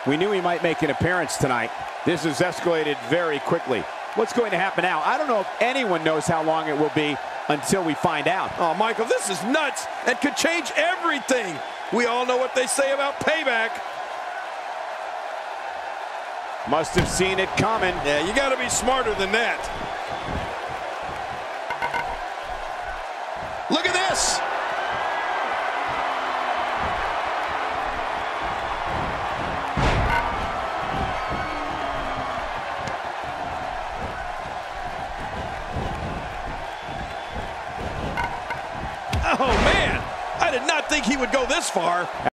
We knew he might make an appearance tonight. This has escalated very quickly. What's going to happen now? I don't know if anyone knows how long it will be until we find out. Oh, Michael, this is nuts and could change everything. We all know what they say about payback. Must have seen it coming. Yeah, you got to be smarter than that. Look at this. Oh, man. I did not think he would go this far.